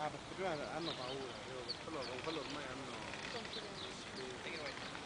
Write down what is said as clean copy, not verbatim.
Ah, perché prima hanno paura, con quello ormai hanno... Confidiamo. Sì.